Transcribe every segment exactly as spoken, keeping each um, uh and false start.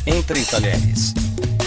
Entre Talheres.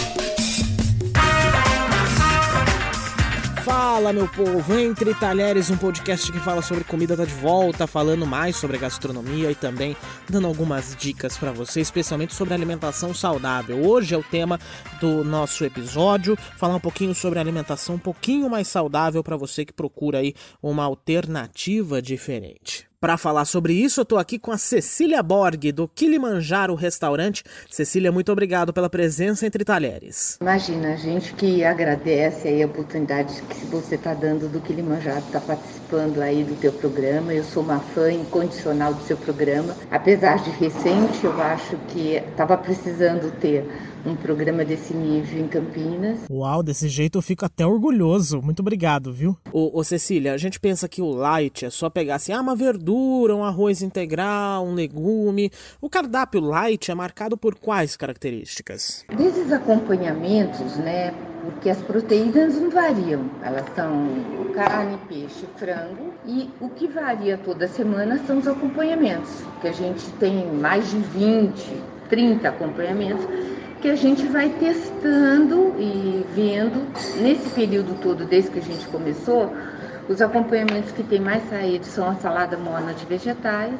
Fala, meu povo, Entre Talheres, um podcast que fala sobre comida, tá de volta, falando mais sobre a gastronomia e também dando algumas dicas pra você, especialmente sobre alimentação saudável. Hoje é o tema do nosso episódio, falar um pouquinho sobre alimentação um pouquinho mais saudável pra você que procura aí uma alternativa diferente. Para falar sobre isso, eu tô aqui com a Cecília Borg, do Kilimanjaro Restaurante. Cecília, muito obrigado pela presença Entre Talheres. Imagina, a gente que agradece aí a oportunidade que você está dando do Kilimanjaro, está participando aí do teu programa. Eu sou uma fã incondicional do seu programa. Apesar de recente, eu acho que estava precisando ter um programa desse nível em Campinas. Uau, desse jeito eu fico até orgulhoso. Muito obrigado, viu? Ô, ô Cecília, a gente pensa que o light é só pegar assim, ah, uma verdura, um arroz integral, um legume. O cardápio light é marcado por quais características? Desses acompanhamentos, né? Porque as proteínas não variam. Elas são carne, peixe, frango. E o que varia toda semana são os acompanhamentos. Que a gente tem mais de vinte, trinta acompanhamentos que a gente vai testando e vendo nesse período todo, desde que a gente começou. Os acompanhamentos que tem mais saído são a salada morna de vegetais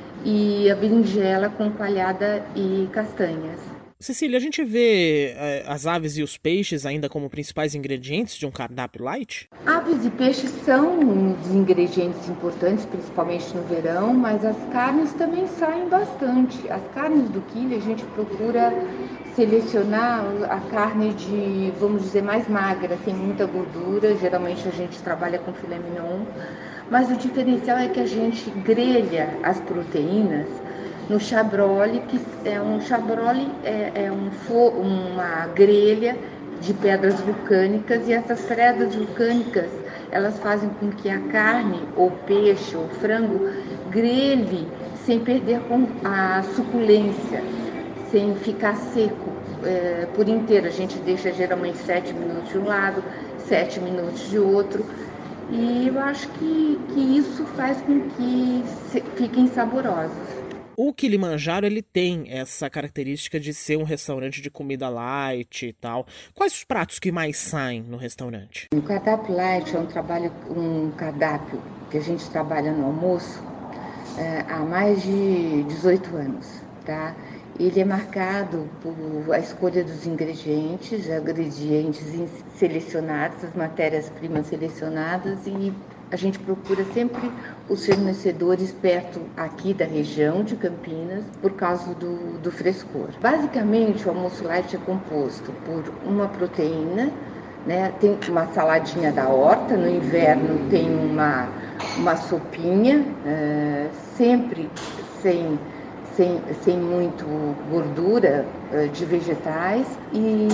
e a berinjela com coalhada e castanhas. Cecília, a gente vê é, as aves e os peixes ainda como principais ingredientes de um cardápio light? Aves e peixes são uns ingredientes importantes, principalmente no verão, mas as carnes também saem bastante. As carnes do quilo a gente procura selecionar a carne de, vamos dizer, mais magra, sem muita gordura. Geralmente a gente trabalha com filé mignon, mas o diferencial é que a gente grelha as proteínas no chabrole, que é um chabrole, é, é um, uma grelha de pedras vulcânicas, e essas pedras vulcânicas elas fazem com que a carne, ou peixe, ou frango, grelhe sem perder a suculência, sem ficar seco é, por inteiro. A gente deixa geralmente sete minutos de um lado, sete minutos de outro, e eu acho que, que isso faz com que se, fiquem saborosos. O Kilimanjaro, ele tem essa característica de ser um restaurante de comida light e tal. Quais os pratos que mais saem no restaurante? O cardápio light é um, trabalho, um cardápio que a gente trabalha no almoço é, há mais de dezoito anos, tá? Ele é marcado por a escolha dos ingredientes, ingredientes selecionados, as matérias-primas selecionadas, e a gente procura sempre os fornecedores perto aqui da região de Campinas por causa do, do frescor. Basicamente, o almoço light é composto por uma proteína, né? Tem uma saladinha da horta, no inverno tem uma, uma sopinha, é, sempre sem, sem, sem muito gordura é, de vegetais, e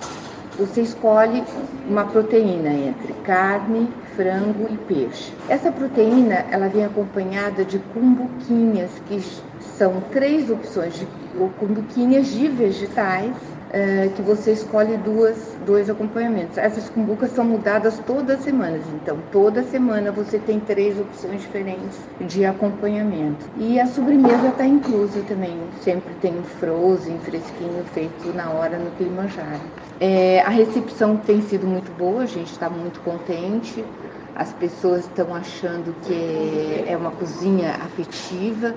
você escolhe uma proteína entre carne, frango e peixe. Essa proteína ela vem acompanhada de cumbuquinhas, que são três opções de cumbuquinhas de vegetais, uh, que você escolhe duas, dois acompanhamentos. Essas cumbucas são mudadas todas as semanas, então toda semana você tem três opções diferentes de acompanhamento. E a sobremesa está inclusa também, sempre tem um frozen, fresquinho, feito na hora no Kilimanjaro. É, a recepção tem sido muito boa, a gente está muito contente. As pessoas estão achando que é uma cozinha afetiva,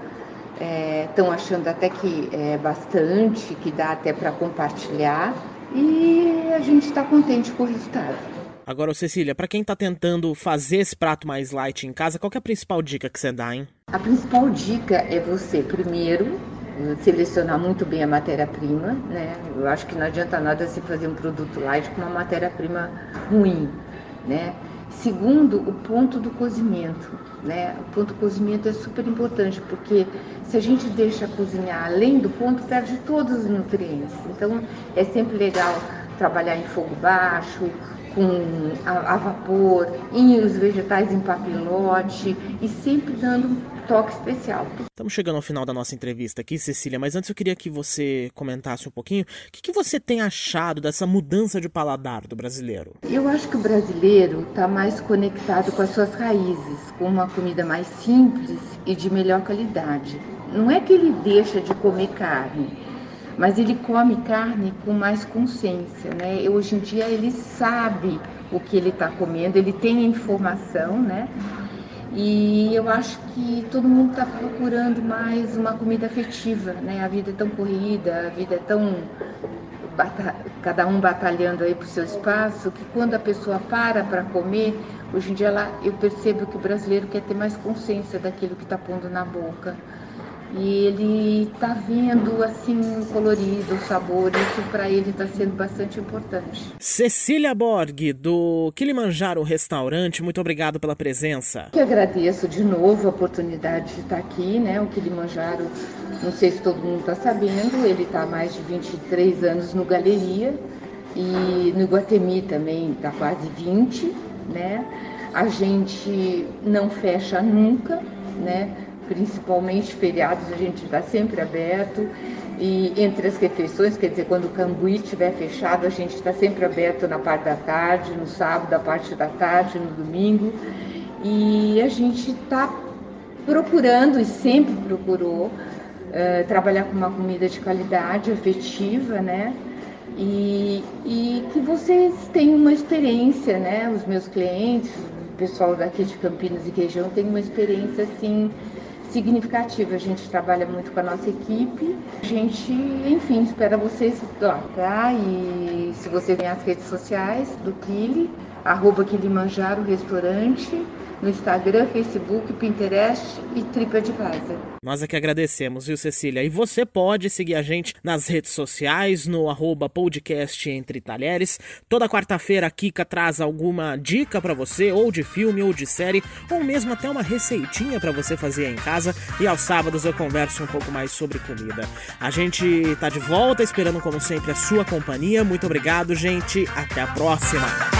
estão é, achando até que é bastante, que dá até para compartilhar, e a gente está contente com o resultado. Agora, Cecília, para quem está tentando fazer esse prato mais light em casa, qual que é a principal dica que você dá, hein? A principal dica é você, primeiro, selecionar muito bem a matéria-prima, né? Eu acho que não adianta nada você fazer um produto light com uma matéria-prima ruim, né? Segundo, o ponto do cozimento, né? O ponto do cozimento é super importante, porque se a gente deixa cozinhar além do ponto, perde todos os nutrientes. Então, é sempre legal trabalhar em fogo baixo, com a, a vapor, e os vegetais em papilote, e sempre dando um toque especial. Estamos chegando ao final da nossa entrevista aqui, Cecília, mas antes eu queria que você comentasse um pouquinho o que, que você tem achado dessa mudança de paladar do brasileiro. Eu acho que o brasileiro está mais conectado com as suas raízes, com uma comida mais simples e de melhor qualidade. Não é que ele deixa de comer carne, mas ele come carne com mais consciência, né? Hoje em dia ele sabe o que ele está comendo, ele tem informação, né? E eu acho que todo mundo está procurando mais uma comida afetiva, né? A vida é tão corrida, a vida é tão... cada um batalhando aí pro seu espaço, que quando a pessoa para para comer, hoje em dia ela, eu percebo que o brasileiro quer ter mais consciência daquilo que está pondo na boca. E ele está vendo assim o colorido, o sabor, isso para ele está sendo bastante importante. Cecília Borg, do Kilimanjaro Restaurante, muito obrigado pela presença. Eu agradeço de novo a oportunidade de estar aqui, né? O Kilimanjaro, não sei se todo mundo está sabendo, ele está há mais de vinte e três anos no Galeria, e no Iguatemi também está quase vinte, né? A gente não fecha nunca, né? Principalmente feriados, a gente está sempre aberto, e entre as refeições, quer dizer, quando o Cambuí estiver fechado, a gente está sempre aberto na parte da tarde, no sábado, a parte da tarde, no domingo, e a gente está procurando, e sempre procurou, uh, trabalhar com uma comida de qualidade, afetiva, né? E, e que vocês tenham uma experiência, né? Os meus clientes, o pessoal daqui de Campinas e região tem uma experiência, assim, significativa. A gente trabalha muito com a nossa equipe. A gente, enfim, espera vocês lá, tá? E se você tem as redes sociais do Kili, arroba Kilimanjaro Restaurante, no Instagram, Facebook, Pinterest e TripAdvisor. Nós é que agradecemos, viu, Cecília? E você pode seguir a gente nas redes sociais, no arroba podcast Entre Talheres. Toda quarta-feira a Kika traz alguma dica pra você, ou de filme, ou de série, ou mesmo até uma receitinha pra você fazer aí em casa. E aos sábados eu converso um pouco mais sobre comida. A gente tá de volta, esperando como sempre a sua companhia. Muito obrigado, gente. Até a próxima.